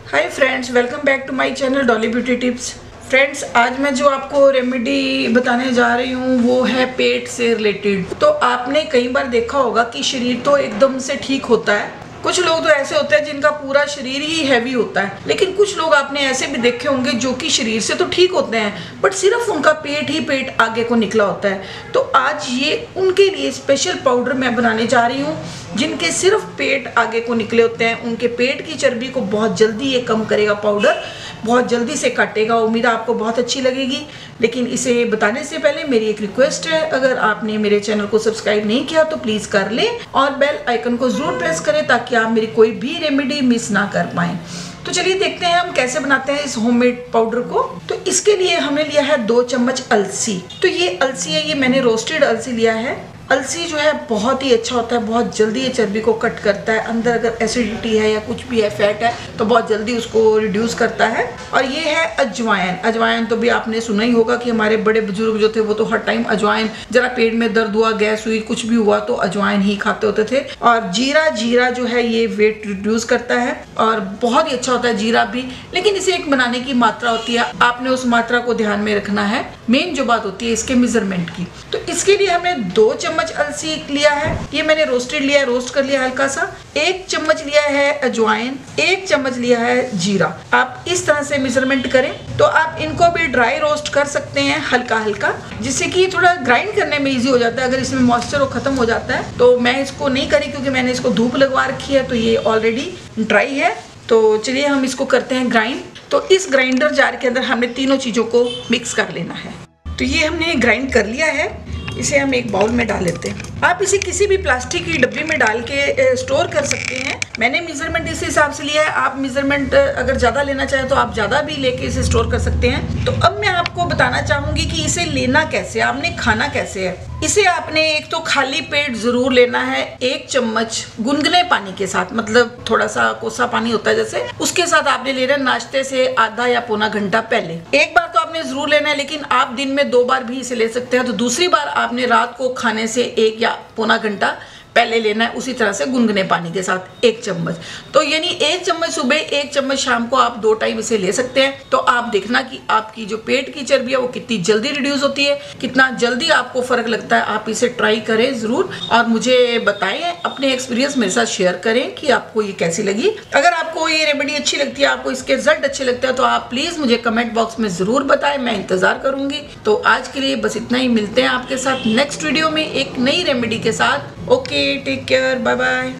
Hi friends, welcome back to my channel Dolly beauty tips. Friends, आज मैं जो आपको रेमेडी बताने जा रही हूँ वो है पेट से रिलेटेड। तो आपने कई बार देखा होगा कि शरीर तो एकदम से ठीक होता है, कुछ लोग तो ऐसे होते हैं जिनका पूरा शरीर ही हैवी होता है, लेकिन कुछ लोग आपने ऐसे भी देखे होंगे जो कि शरीर से तो ठीक होते हैं बट सिर्फ उनका पेट ही पेट आगे को निकला होता है। तो आज ये उनके लिए स्पेशल पाउडर मैं बनाने जा रही हूँ जिनके सिर्फ पेट आगे को निकले होते हैं। उनके पेट की चर्बी को बहुत जल्दी ये कम करेगा, पाउडर बहुत जल्दी से काटेगा। उम्मीद है आपको बहुत अच्छी लगेगी। लेकिन इसे बताने से पहले मेरी एक रिक्वेस्ट है, अगर आपने मेरे चैनल को सब्सक्राइब नहीं किया तो प्लीज़ कर लें और बेल आइकन को ज़रूर प्रेस करें ताकि आप मेरी कोई भी रेमेडी मिस ना कर पाएँ। तो चलिए देखते हैं हम कैसे बनाते हैं इस होममेड पाउडर को। तो इसके लिए हमने लिया है 2 चम्मच अलसी। तो ये अलसी है, ये मैंने रोस्टेड अलसी लिया है। अलसी जो है बहुत ही अच्छा होता है, बहुत जल्दी ये चर्बी को कट करता है। अंदर अगर एसिडिटी है या कुछ भी है, फैट है, तो बहुत जल्दी उसको रिड्यूस करता है। और ये है अजवाइन। अजवाइन तो भी आपने सुना ही होगा कि हमारे बड़े बुजुर्ग जो थे वो तो हर टाइम अजवाइन, जरा पेट में दर्द हुआ, गैस हुई, कुछ भी हुआ तो अजवाइन ही खाते होते थे। और जीरा, जीरा जो है ये वेट रिड्यूस करता है और बहुत ही अच्छा होता है जीरा भी। लेकिन इसे एक बनाने की मात्रा होती है, आपने उस मात्रा को ध्यान में रखना है। मेन जो बात होती है इसके मेजरमेंट की। तो इसके लिए हमने 2 चम्मच अलसी लिया है, ये मैंने रोस्टेड लिया है, रोस्ट कर लिया हल्का सा। 1 चम्मच लिया है अजवाइन, 1 चम्मच लिया है जीरा। आप इस तरह से मेजरमेंट करें। तो आप इनको भी ड्राई रोस्ट कर सकते हैं हल्का हल्का, जिससे कि थोड़ा ग्राइंड करने में इजी हो जाता है। अगर इसमें मॉइस्चर खत्म हो जाता है तो मैं इसको नहीं करी क्योंकि मैंने इसको धूप लगवा रखी है, तो ये ऑलरेडी ड्राई है। तो चलिए हम इसको करते हैं ग्राइंड। तो इस ग्राइंडर जार के अंदर हमने तीनों चीज़ों को मिक्स कर लेना है। तो ये हमने ग्राइंड कर लिया है, इसे हम एक बाउल में डाल लेते हैं। आप इसे किसी भी प्लास्टिक की डब्बी में डाल के स्टोर कर सकते हैं। मैंने मेजरमेंट इस हिसाब से लिया है, आप मेजरमेंट अगर ज़्यादा लेना चाहें तो आप ज़्यादा भी लेके इसे स्टोर कर सकते हैं। तो अब मैं आपको बताना चाहूँगी कि इसे लेना कैसे, आपने खाना कैसे है। इसे आपने एक तो खाली पेट ज़रूर लेना है, 1 चम्मच गुनगुने पानी के साथ, मतलब थोड़ा सा कोसा पानी होता है जैसे, उसके साथ आपने लेना है नाश्ते से आधा या पौना घंटा पहले। एक बार तो आपने ज़रूर लेना है, लेकिन आप दिन में 2 बार भी इसे ले सकते हैं। तो दूसरी बार आपने रात को खाने से 1 या पौना घंटा पहले लेना है, उसी तरह से गुनगुने पानी के साथ 1 चम्मच। तो यानी 1 चम्मच सुबह, 1 चम्मच शाम को, आप 2 टाइम इसे ले सकते हैं। तो आप देखना कि आपकी जो पेट की चर्बी है वो कितनी जल्दी रिड्यूस होती है, कितना जल्दी आपको फर्क लगता है। आप इसे ट्राई करें जरूर और मुझे बताएं, अपने एक्सपीरियंस मेरे साथ शेयर करें कि आपको ये कैसी लगी। अगर आपको ये रेमेडी अच्छी लगती है, आपको इसके रिजल्ट अच्छे लगते हैं, तो आप प्लीज मुझे कमेंट बॉक्स में जरूर बताएं, मैं इंतजार करूंगी। तो आज के लिए बस इतना ही, मिलते हैं आपके साथ नेक्स्ट वीडियो में एक नई रेमेडी के साथ। Okay, take care, bye bye.